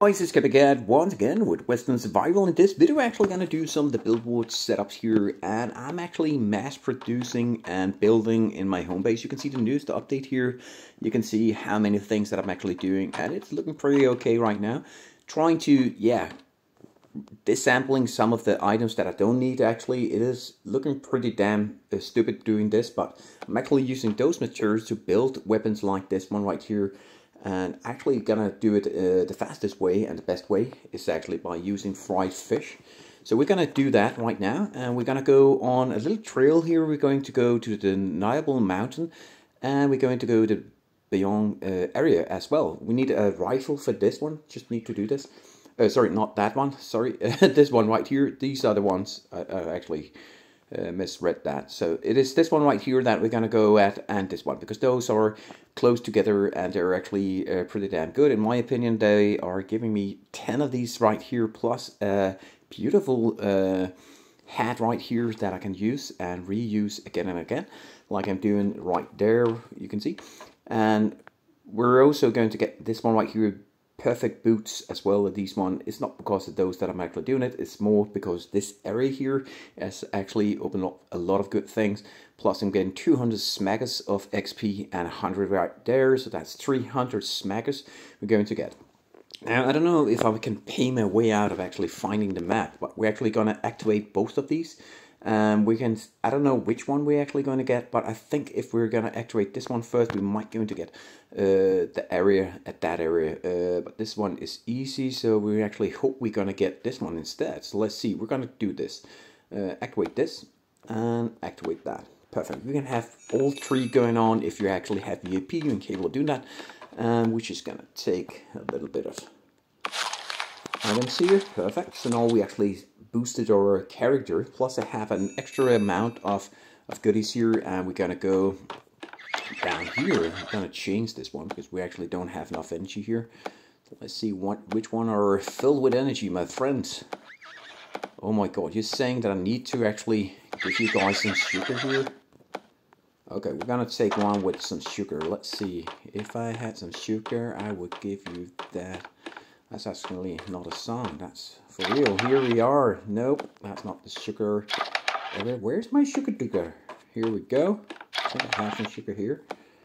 Guys, it's Copycat once again with Westland Survival. In this video, we're actually going to do some of the buildboard setups here, and I'm actually mass producing and building in my home base. You can see the newest update here. You can see how many things that I'm actually doing, and it's looking pretty okay right now. Trying to, disampling some of the items that I don't need. Actually, it is looking pretty damn stupid doing this, but I'm actually using those materials to build weapons like this one right here. And actually gonna do it the fastest way and the best way is actually by using fried fish. So we're gonna do that right now, and we're gonna go on a little trail here. We're going to go to the Niable Mountain, and we're going to go to Beyond area as well. We need a rifle for this one. Just need to do this. Sorry, not that one. Sorry, this one right here. These are the ones I actually misread that. So it is this one right here that we're gonna go at, and this one, because those are close together and they're actually pretty damn good in my opinion. They are giving me 10 of these right here, plus a beautiful hat right here that I can use and reuse again and again, like I'm doing right there, you can see. And we're also going to get this one right here, perfect boots as well. These one, it's not because of those that I'm actually doing it, it's more because this area here has actually opened up a lot of good things. Plus I'm getting 200 smackers of XP and 100 right there, so that's 300 smackers we're going to get. Now I don't know if I can pay my way out of actually finding the map, but we're actually going to activate both of these. We can, I don't know which one we're actually going to get, but I think if we're going to activate this one first, we might going to get the area at that area. But this one is easy, so we actually hope we're going to get this one instead. So let's see, we're going to do this. Activate this and activate that. Perfect. We can have all three going on. If you actually have VIP, you're capable of doing that. Which is going to take a little bit of items here. Perfect. So now we actually boosted our character, plus I have an extra amount of goodies here, and we're gonna go down here. We're gonna change this one because we actually don't have enough energy here. So let's see which one are filled with energy, my friends. Oh my god, you're saying that I need to actually give you guys some sugar here? Okay, we're gonna take one with some sugar. Let's see, if I had some sugar I would give you that. That's actually not a song, that's for real. Here we are. Nope, that's not the sugar. Where's my sugar? Here we go. I think I have some sugar here.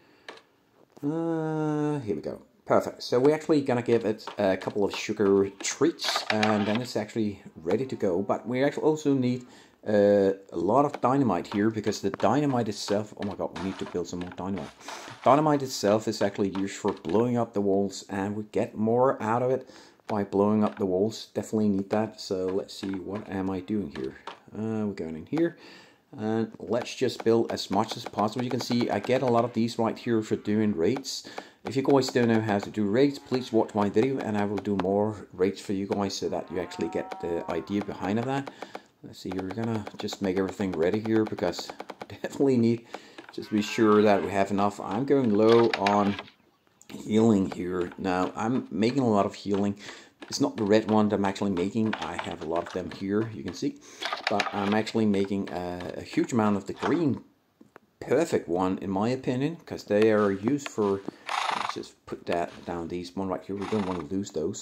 Here we go. Perfect. So we're actually gonna give it a couple of sugar treats, and then it's actually ready to go. But we actually also need a lot of dynamite here, because the dynamite itself, oh my god, we need to build some more dynamite. Dynamite itself is actually used for blowing up the walls, and we get more out of it by blowing up the walls. Definitely need that. So let's see, what am I doing here? We're going in here, and let's just build as much as possible. You can see I get a lot of these right here for doing raids. If you guys don't know how to do raids, please watch my video and I will do more raids for you guys, so that you actually get the idea behind that. Let's see, we're gonna just make everything ready here, because we definitely need just be sure that we have enough. I'm going low on healing here. Now I'm making a lot of healing. It's not the red one that I'm actually making. I have a lot of them here, you can see, but I'm actually making a huge amount of the green perfect one in my opinion, because they are used for, let's just put that down, these one right here, we don't want to lose those.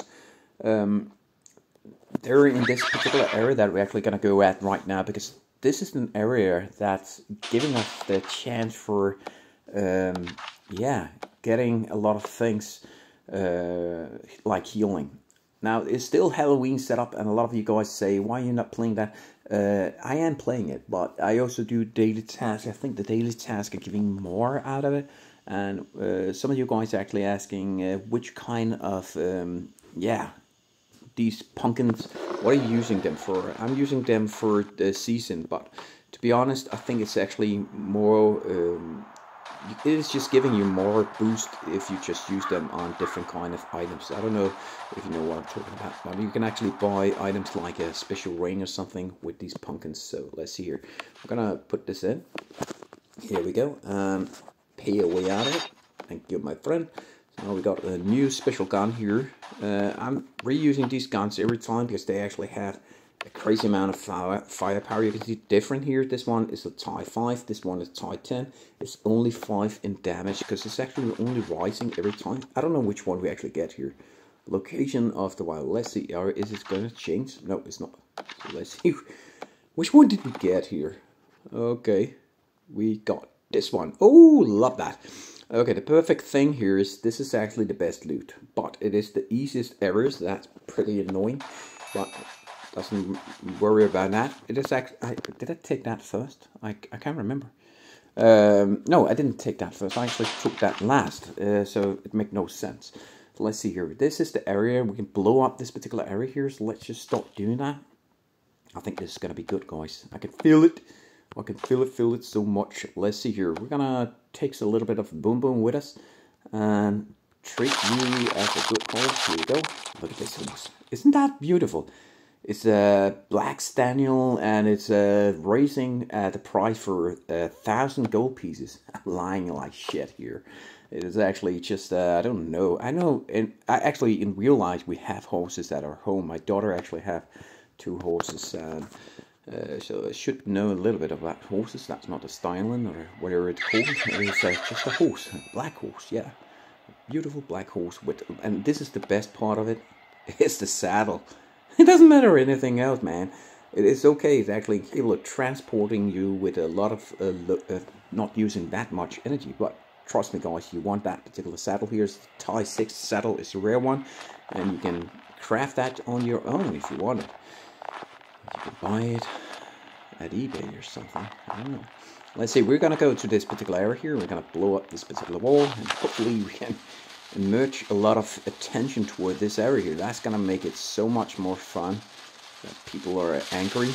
They're in this particular area that we're actually going to go at right now, because this is an area that's giving us the chance for getting a lot of things like healing. Now it's still Halloween setup, and a lot of you guys say, why are you not playing that? I am playing it, but I also do daily tasks. I think the daily tasks are giving more out of it, and some of you guys are actually asking which kind of these pumpkins, what are you using them for? I'm using them for the season, but to be honest, I think it's actually more, it is just giving you more boost if you just use them on different kind of items. I don't know if you know what I'm talking about, but you can actually buy items like a special ring or something with these pumpkins. So let's see here. I'm gonna put this in. Here we go. Pay a way out of it. Thank you, my friend. Now we got a new special gun here. I'm reusing these guns every time because they actually have a crazy amount of firepower. You can see different here. This one is a tie 5, this one is tie 10. It's only 5 in damage because it's actually only rising every time. I don't know which one we actually get here. location of the wild. Let's see, is it going to change? No, it's not. So let's see, which one did we get here? Okay, we got this one. Oh, love that. Okay, the perfect thing here is this is actually the best loot, but it is the easiest ever, so that's pretty annoying, but doesn't worry about that. It is actually, did I take that first? I can't remember. No, I didn't take that first. I actually took that last, so it makes no sense. So let's see here. This is the area. We can blow up this particular area here, so let's just stop doing that. I think this is going to be good, guys. I can feel it. I can feel it so much. Let's see here. We're gonna take a little bit of boom boom with us and treat you as a good horse. Here we go. Look at this horse. Isn't that beautiful? It's a black Staniel and it's raising the price for 1,000 gold pieces. I'm lying like shit here. It is actually just I don't know. I know, and I actually in real life we have horses at our home. My daughter actually have 2 horses. So I should know a little bit about horses. That's not a styling or whatever it's called. It's just a horse, a black horse, yeah. A beautiful black horse with, and this is the best part of it. It's the saddle. It doesn't matter anything else, man. It is okay. It's actually capable of transporting you with a lot of not using that much energy. But trust me, guys, you want that particular saddle here. The Tie 6 saddle is a rare one, and you can craft that on your own if you want it. You can buy it at eBay or something. I don't know. Let's see, we're gonna go to this particular area here. We're gonna blow up this particular wall, and hopefully we can emerge a lot of attention toward this area here. That's gonna make it so much more fun that people are angry.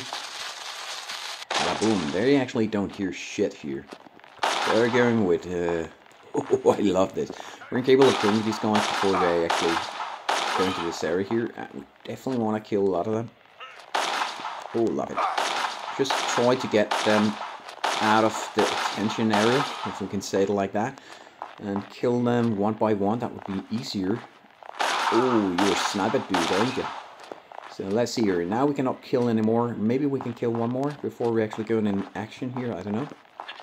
Boom! They actually don't hear shit here. They're going with. Oh, I love this. We're incapable of killing these guys before they actually go into this area here. And we definitely want to kill a lot of them. Oh, love it. Just try to get them out of the attention area, if we can say it like that, and kill them one by one. That would be easier. Oh, you're a sniper dude, aren't you? So let's see here. Now we cannot kill anymore. Maybe we can kill one more before we actually go in action here. I don't know.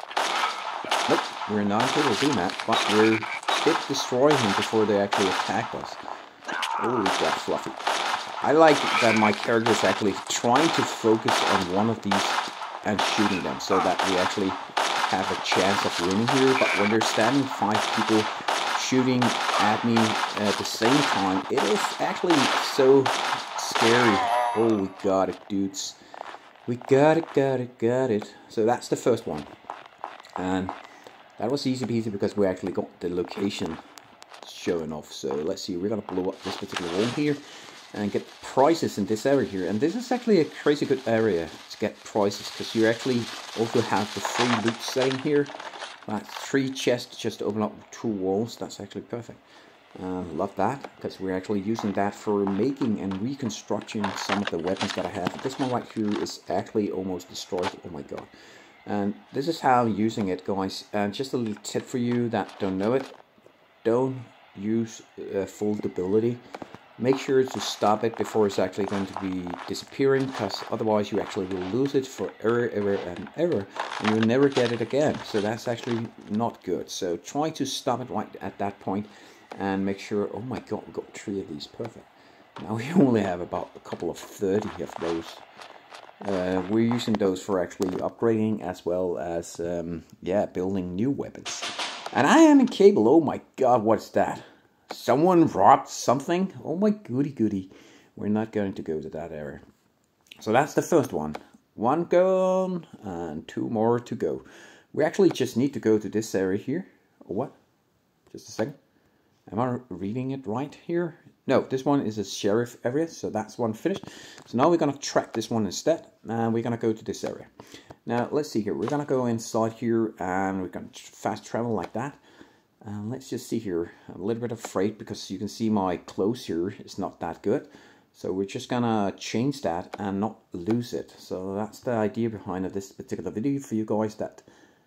Nope, we're not able to do that, but we did destroy him before they actually attacked us. Oh, got fluffy. I like that my character is actually trying to focus on one of these and shooting them, so that we actually have a chance of winning here. But when there's standing 5 people shooting at me at the same time, it is actually so scary. Oh, we got it, dudes. We got it. So that's the first one. And that was easy peasy because we actually got the location showing off. So let's see, we're gonna blow up this particular wall here and get prizes in this area here. And this is actually a crazy good area to get prizes, because you actually also have the free loot setting here. That's 3 chests just to open up 2 walls. That's actually perfect. Love that, because we're actually using that for making and reconstructing some of the weapons that I have. This one right here is actually almost destroyed. Oh my god. And this is how I'm using it, guys. And just a little tip for you that don't know it: don't use full ability. Make sure to stop it before it's actually going to be disappearing, because otherwise you actually will lose it for ever and you'll never get it again. So that's actually not good. So try to stop it right at that point and make sure. Oh my god, we got 3 of these. Perfect. Now we only have about a couple of 30 of those. We're using those for actually upgrading as well as yeah, building new weapons. And I am in cable. Oh my god, what's that? Someone robbed something? Oh my goody. We're not going to go to that area. So that's the first one. 1 gone and 2 more to go. We actually just need to go to this area here. Or what? Just a second. Am I reading it right here? No, this one is a sheriff area, so that's one finished. So now we're going to track this one instead, and we're going to go to this area. Now, let's see here. We're going to go inside here, and we're going to fast travel like that. And let's just see here. I'm a little bit afraid because you can see my clothes here is not that good. So we're just gonna change that and not lose it. So that's the idea behind this particular video for you guys that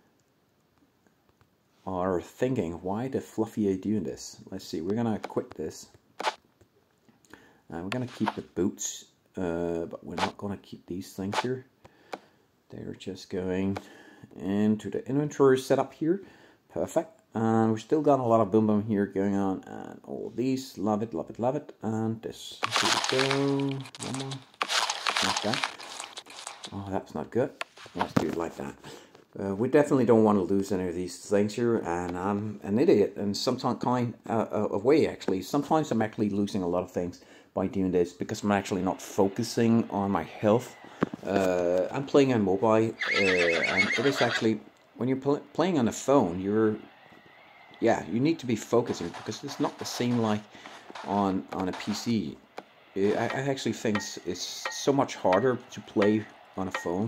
are thinking, why the fluffy are you doing this? Let's see, we're gonna quit this. And we're gonna keep the boots, but we're not gonna keep these things here. They're just going into the inventory setup here. Perfect. And we've still got a lot of boom boom here going on, and all of these, love it, love it, love it. And this, here we go, one more, like that. Oh, that's not good. Let's do it like that. We definitely don't want to lose any of these things here, and I'm an idiot in some kind of way actually. Sometimes I'm actually losing a lot of things by doing this because I'm actually not focusing on my health. I'm playing on mobile, and it is actually, when you're playing on a phone, you need to be focusing because it's not the same like on a PC. I actually think it's so much harder to play on a phone.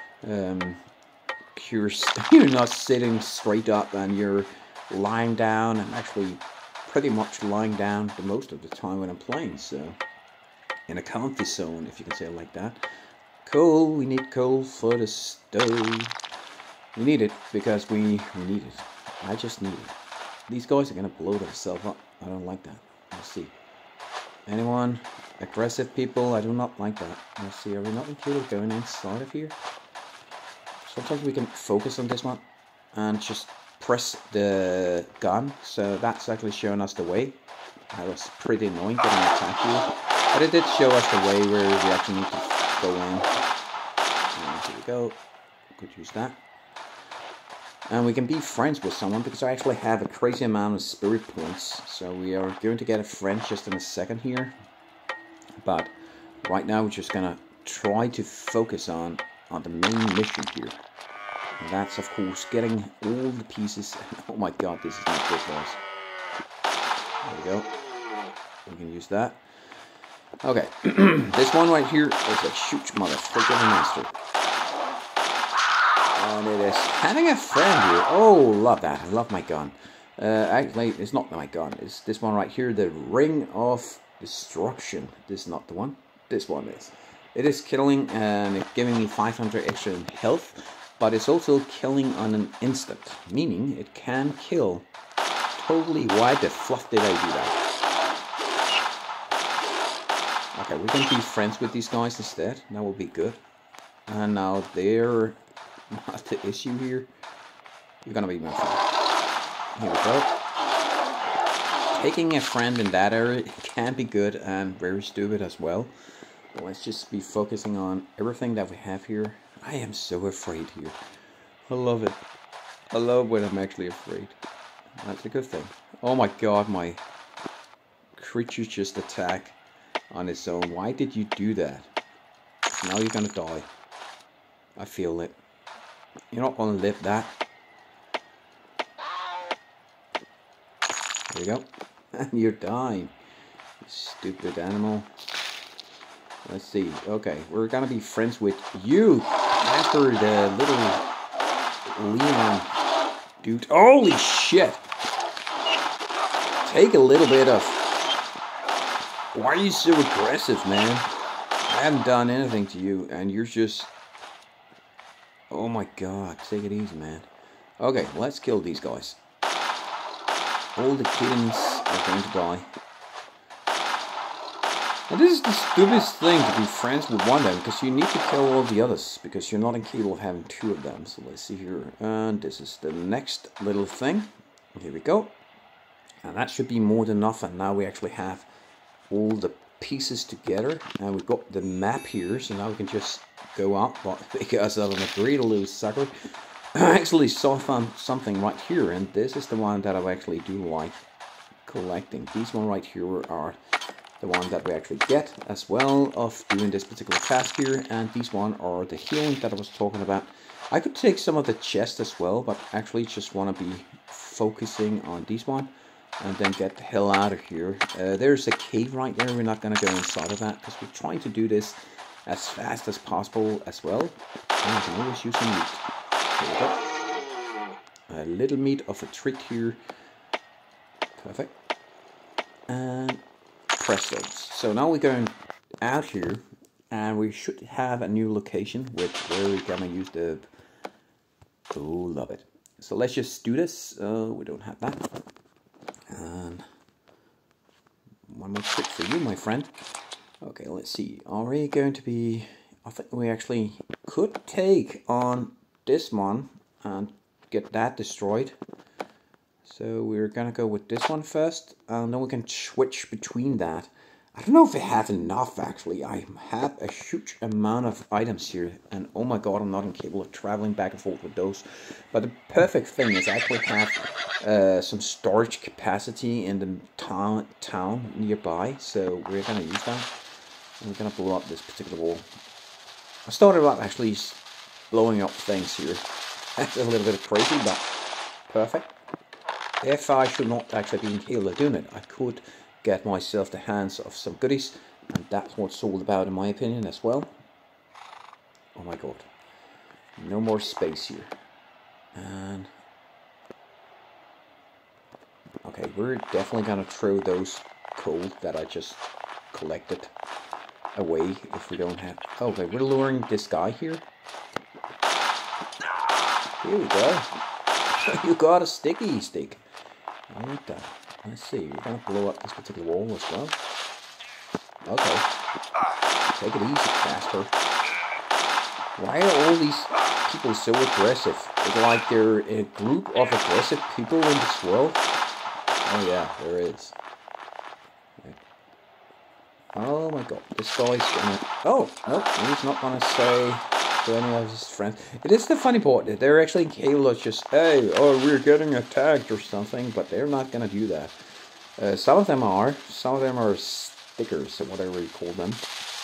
You're not sitting straight up and you're lying down. I'm actually pretty much lying down the most of the time when I'm playing, so in a comfy zone, if you can say it like that. Coal, we need coal for the stove. We need it because we need it. I just need it. These guys are gonna blow themselves up. I don't like that. Let's see. Anyone? Aggressive people? I do not like that. Let's see, are we not included going inside of here? Sometimes we can focus on this one and just press the gun. So that's actually showing us the way. That was pretty annoying getting attacked here. But it did show us the way where we actually need to go in. And here we go. Could use that. And we can be friends with someone because I actually have a crazy amount of spirit points. So we are going to get a friend just in a second here. But right now we're just gonna try to focus on the main mission here. And that's of course getting all the pieces. Oh my god, this is not good, guys. There we go. We can use that. Okay, this one right here is a huge motherfucking monster. And it is having a friend here. Oh, love that. I love my gun. Actually, it's not my gun. It's this one right here, the Ring of Destruction. This is not the one. This one is. It is killing and it's giving me 500 extra in health, but it's also killing on an instant, meaning it can kill totally. Why the fluff did I do that? Okay, we can be friends with these guys instead. That will be good. And now they're not the issue here. You're gonna be my friend. Here we go. Taking a friend in that area can be good and very stupid as well. Let's just be focusing on everything that we have here. I am so afraid here. I love it. I love when I'm actually afraid. That's a good thing. Oh my god, my creature just attacked on its own. Why did you do that? Now you're gonna die. I feel it. You're not gonna live that. There you go. And you're dying. You stupid animal. Let's see. Okay, we're gonna be friends with you after the little Leon dude. Holy shit! Take a little bit of. Why are you so aggressive, man? I haven't done anything to you, and you're just. Oh my god! Take it easy, man. Okay, let's kill these guys. All the kittens are going to die. And this is the stupidest thing, to be friends with one of them, because you need to kill all the others, because you're not incapable of having two of them. So let's see here, and this is the next little thing. Here we go. And that should be more than enough, and now we actually have all the pieces together, and we've got the map here, so now we can just go up, but because I'm a greedy little sucker, I actually saw something right here, and this is the one that I actually do like collecting. These one right here are the one that we actually get as well of doing this particular task here, and these one are the healing that I was talking about. I could take some of the chest as well, but actually just want to be focusing on these one and then get the hell out of here. There's a cave right there. We're not going to go inside of that because we're trying to do this as fast as possible as well. And I can always use some meat. There we go. A little meat of a trick here. Perfect. And presto. So now we're going out here, and we should have a new location with where we're gonna use the. Oh, love it. So let's just do this. We don't have that. And one more trick for you, my friend. Okay, let's see. Are we going to be? I think we actually could take on this one and get that destroyed. So we're gonna go with this one first, and then we can switch between that. I don't know if I have enough actually. I have a huge amount of items here, and oh my god, I'm not incapable of traveling back and forth with those. But the perfect thing is I actually have some storage capacity in the town nearby, so we're gonna use that. And we're gonna blow up this particular wall. I started out actually blowing up things here. That's a little bit crazy, but perfect. If I should not actually be incapable of doing it, I could get myself the hands of some goodies, and that's what it's all about in my opinion as well. Oh my god, no more space here. And okay, we're definitely gonna throw those coal that I just collected away if we don't have. Okay, we're luring this guy here. Here we go. You got a sticky stick. I like that. Let's see, we're gonna blow up this particular wall as well. Okay. Take it easy, Casper. Why are all these people so aggressive? It's like they're a group of aggressive people in this world. Oh yeah, there is. Oh my god, this guy's gonna... Oh, no, he's not gonna say to any of his friends. It is the funny part that they're actually capable of just, hey, oh, we're getting attacked or something, but they're not gonna do that. Some of them are stickers or whatever you call them.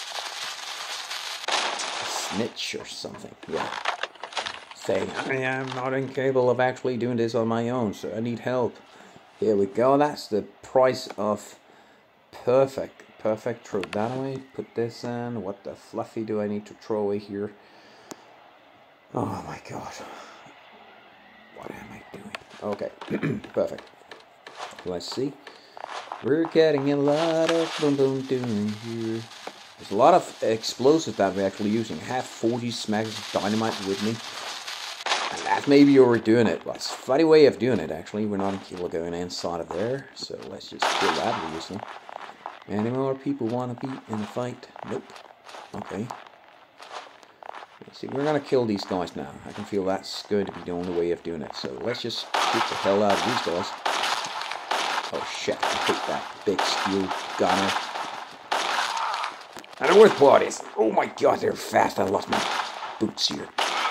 A snitch or something, yeah. Saying, I am not incapable of actually doing this on my own, so I need help. Here we go, that's the price of perfect. Perfect, throw that away, put this in. What the fluffy do I need to throw away here? Oh my god. What am I doing? Okay, perfect. Let's see. We're getting a lot of boom boom doing here. There's a lot of explosives that we're actually using. I have 40 smacks of dynamite with me. And that maybe you were doing it. Well, it's a funny way of doing it actually. We're not capable of going inside of there. So let's just kill that obviously. Any more people want to be in a fight? Nope. Okay. Let's see, we're going to kill these guys now. I can feel that's going to be the only way of doing it. So let's just shoot the hell out of these guys. Oh shit, I hate that big steel gunner. And the worst part is, oh my god, they're fast. I lost my boots here.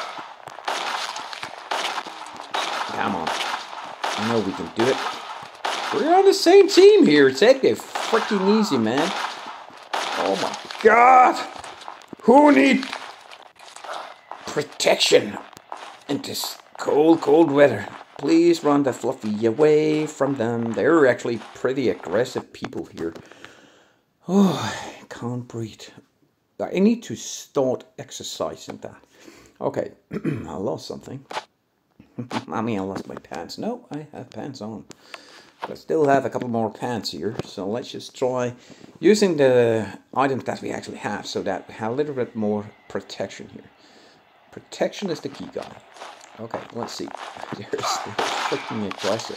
Come on. I know we can do it. We're on the same team here. Take it freaking easy, man. Oh my god. Who needs protection in this cold, cold weather? Please run the fluffy away from them. They're actually pretty aggressive people here. Oh, I can't breathe. I need to start exercising that. Okay, I lost something. I mean, I lost my pants. No, I have pants on. But I still have a couple more pants here, so let's just try using the items that we actually have so that we have a little bit more protection here. Protection is the key, guy. Okay, let's see. They're freaking aggressive.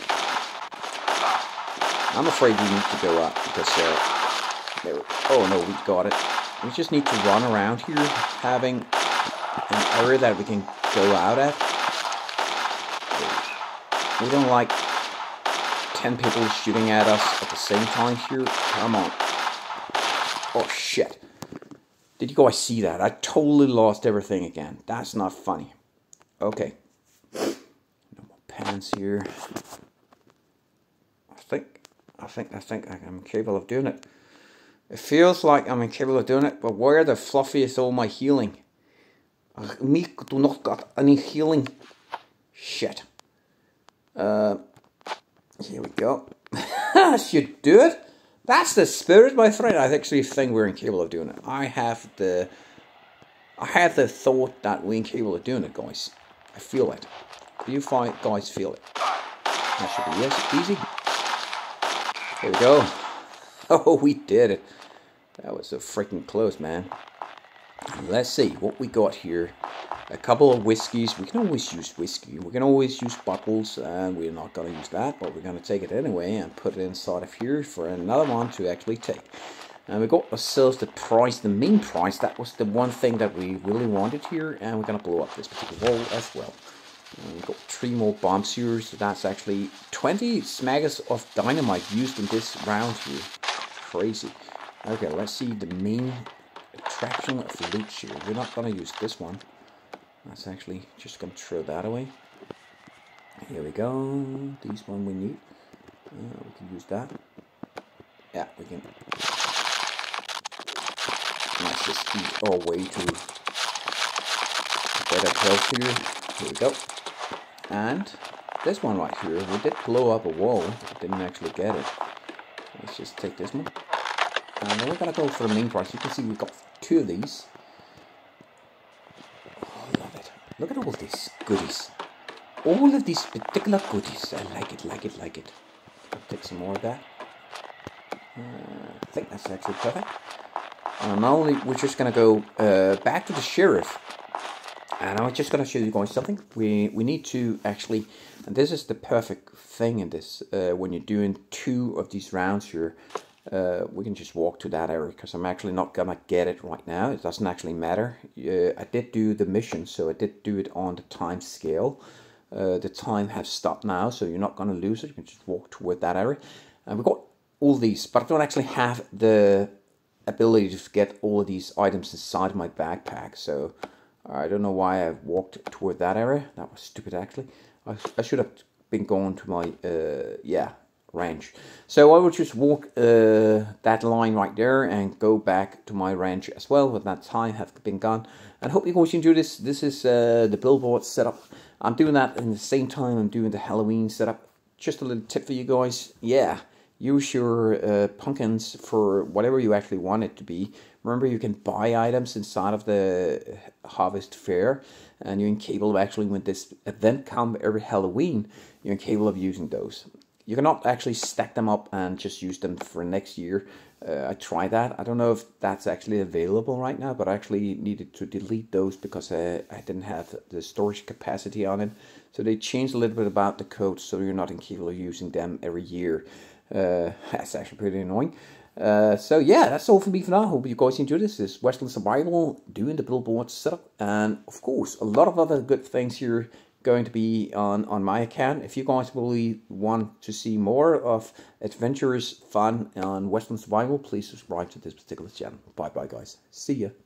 I'm afraid we need to go up because oh no, we got it. We just need to run around here, having an area that we can go out at. We don't like 10 people shooting at us at the same time here. Come on. Oh shit. Did you guys see that? I totally lost everything again. That's not funny. Okay. No more pants here. I think I'm capable of doing it. It feels like I'm incapable of doing it, but where the fluffy is all my healing? Me do not got any healing. Shit. Here we go. Should do it. That's the spirit, my friend. I actually think we're incapable of doing it. I have the thought that we're incapable of doing it, guys. I feel it. Do you guys feel it? That should be easy. Here we go. Oh, we did it. That was so freaking close, man. Let's see what we got here. A couple of whiskeys. We can always use whiskey. We can always use bottles, and we're not going to use that, but we're going to take it anyway and put it inside of here for another one to actually take. And we got ourselves the price, the main price. That was the one thing that we really wanted here, and we're going to blow up this particular wall as well. And we've got 3 more bombs here, so that's actually 20 smaggers of dynamite used in this round here. Crazy. Okay, let's see the main attraction of the loot here. We're not gonna use this one. That's actually just gonna throw that away. Here we go. This one we need. We can use that. Yeah, we can. Let's just eat our way to better health here. Here we go. And this one right here, we did blow up a wall. Didn't actually get it. Let's just take this one. And then we're gonna go for the main prize. You can see we've got 2 of these. Oh, I love it. Look at all these goodies. All of these particular goodies. I like it, like it, like it. I'll take some more of that. I think that's actually perfect. Now we're just gonna go back to the sheriff. And I'm just gonna show you guys something. We need to actually, and this is the perfect thing in this, when you're doing 2 of these rounds here, we can just walk to that area, because I'm actually not gonna get it right now. It doesn't actually matter. I did do the mission, so I did do it on the time scale. The time has stopped now, so you're not gonna lose it. You can just walk toward that area. And we've got all these, but I don't actually have the ability to get all of these items inside of my backpack, so I don't know why I walked toward that area. That was stupid, actually. I should have been going to my, ranch. So I will just walk that line right there and go back to my ranch as well, when that time has been gone. And hope you guys enjoy this. This is the billboard setup. I'm doing that in the same time I'm doing the Halloween setup. Just a little tip for you guys. Yeah, use your pumpkins for whatever you actually want it to be. Remember, you can buy items inside of the Harvest Fair, and you're capable of actually, when this event comes every Halloween, you're capable of using those. You cannot actually stack them up and just use them for next year. I tried that. I don't know if that's actually available right now, but I actually needed to delete those because I didn't have the storage capacity on it. So they changed a little bit about the code, so you're not capable of using them every year. That's actually pretty annoying. So yeah, that's all for me for now. Hope you guys enjoyed this. This is Westland Survival doing the billboard setup, and of course a lot of other good things here going to be on my account. If you guys really want to see more of adventurous fun on Westland Survival, please subscribe to this particular channel. Bye bye guys. See ya.